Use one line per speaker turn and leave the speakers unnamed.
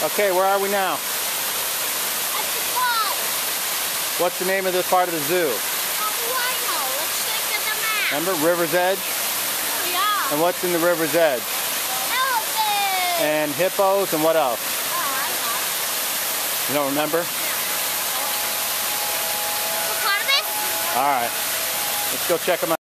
Okay, where are we now?
At the falls.
What's the name of this part of the zoo?
How do I know? Let's look at the map.
Remember River's Edge?
Oh, yeah.
And what's in the River's Edge?
Elephants.
And hippos and what else?
Oh, I know.
You don't remember?
Hippopotamus?
All right. Let's go check them out.